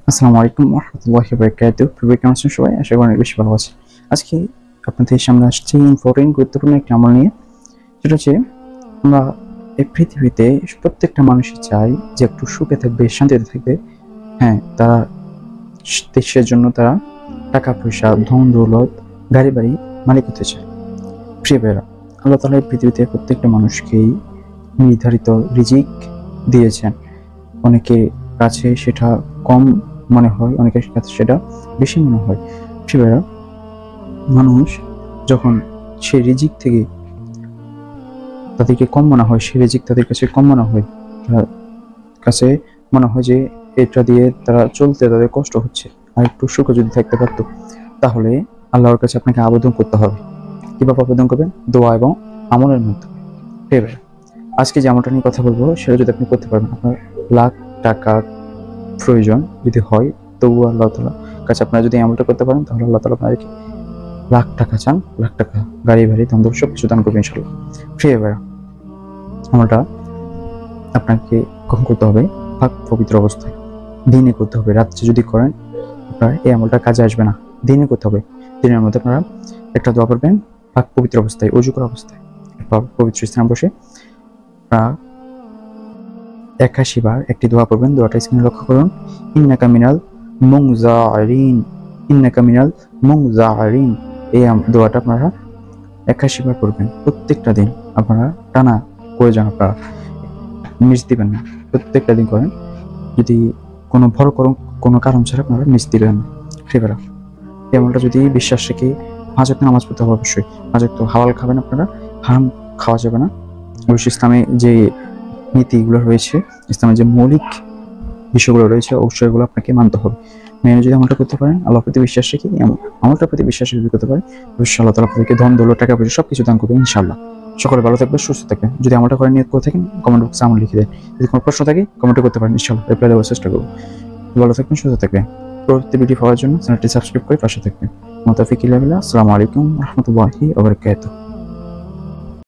আসসালামু আলাইকুম ওয়া রাহমাতুল্লাহি ওয়া বারাকাতুহু। প্রিয় কেমন আছেন সবাই? আশা করি অনেক বেশি ভালো আছেন। আজকে আপনাদের সামনে আসছি ইম্পর্টেন্ট গুরুত্বপূর্ণ একটি আমল নিয়ে। সেটা হচ্ছে আমরা এই পৃথিবীতে প্রত্যেকটা মানুষই চায় যে একটু সুখে থাকবে, শান্তিতে থাকবে। হ্যাঁ, তারা দেশের জন্য তারা টাকা পয়সা, ধন দৌলত, গাড়ি বাড়ি মালিক হতে চায়। প্রিয় ভাইয়েরা, আল্লাহ তাআলা এই পৃথিবীতে প্রত্যেকটা মানুষকেই নির্ধারিত রিজিক দিয়েছেন। অনেকের কাছে সেটা কম মনে হয়, অনেকের কাছে সেটা বেশি মনে হয়। প্রিয় ভাইয়েরা, মানুষ যখন সে রিজিক থেকে তাদেরকে কম মনে হয়, সে রিজিক তাদের কাছে কম মনে হয়, তার কাছে মনে হয় যে এটা দিয়ে তারা চলতে তাদের কষ্ট হচ্ছে, আর একটু সুখে যদি থাকতে পারতো, তাহলে আল্লাহর কাছে আপনাকে আবেদন করতে হবে। কিভাবে আবেদন করবেন? দোয়া এবং আমলের মাধ্যমে। প্রিয় ভাইয়েরা, আজকে যে আমলটা নিয়ে কথা বলবো সেটা যদি আপনি করতে পারবেন, আপনার লাখ টাকার প্রয়োজন যদি হয়, তবু আল্লাহ তাআলার কাছে আপনারা যদি আমলটা করতে পারেন, তাহলে আল্লাহ তাআলা আপনাদেরকে লাখ টাকা চান, লাখ টাকা, গাড়ি বাড়ি, ধন দৌলত সবকিছু দান করবে ইনশাআল্লাহ। প্রিয় ভাইরা, আমলটা আপনাকে কখন করতে হবে? পাক পবিত্র অবস্থায়, দিনে করতে হবে। রাত্রে যদি করেন আপনার এই আমলটা কাজে আসবে না। দিনে করতে হবে। দিনের মধ্যে আপনারা একটা দোয়া করবেন, পাক পবিত্র অবস্থায়, অজু করা অবস্থায়, পবিত্র স্থানে বসে 81 বার একটি দোয়া পড়বেন। দোয়াটা স্ক্রিনে লক্ষ্য করুন। ইন্নাকা মিনাল মুনজারিন, ইন্নাকা মিনাল মুনজারিন। এই দোয়াটা আপনারা 81 বার পড়বেন প্রত্যেকটা দিন। আপনারা টানা করে যান, আপনারা মিস দিবেন না। প্রত্যেকটা দিন করেন। যদি কোনো বড় কোনো কারণ ছাড়া আপনারা মিস দিবেন না। ফেভারা, এই আমলটা যদি বিশ্বাস রেখে 5 ওয়াক্ত নামাজ পড়তে হবে অবশ্যই। 5 ওয়াক্ত হালাল খাবেন আপনারা, হারাম খাওয়া যাবে না। অবশ্যই ইসলামে যে নীতিগুলো রয়েছে, ইসলামের যে মৌলিক বিষয়গুলো রয়েছে, অবশ্যই এগুলো আপনাকে মানতে হবে। মেনে যদি আমলটা করতে পারেন, আল্লাহর প্রতি বিশ্বাস রেখে আমলটার প্রতি বিশ্বাস যদি করতে পারেন, অবশ্যই আল্লাহ তাআলা আপনাদেরকে ধন দৌলত, টাকা পয়সা সবকিছু দান করবে ইনশাআল্লাহ। সকলে ভালো থাকবেন, সুস্থ থাকবেন। যদি আমলটা করার নিয়ত করে থাকেন, কমেন্ট বক্সে আমল লিখে দেন। যদি কোনো প্রশ্ন থাকে কমেন্ট করতে পারেন, ইনশাআল্লাহ রিপ্লাই দেওয়ার চেষ্টা করব। ভালো থাকবেন, সুস্থ থাকবেন। পরবর্তী ভিডিও পাওয়ার জন্য চ্যানেলটি সাবস্ক্রাইব করে পাশে থাকবেন। মুতাফিক ইল্লা বিল্লাহ। আসসালামু আলাইকুম ওয়া রাহমাতুল্লাহি ওয়া বারাকাতুহু।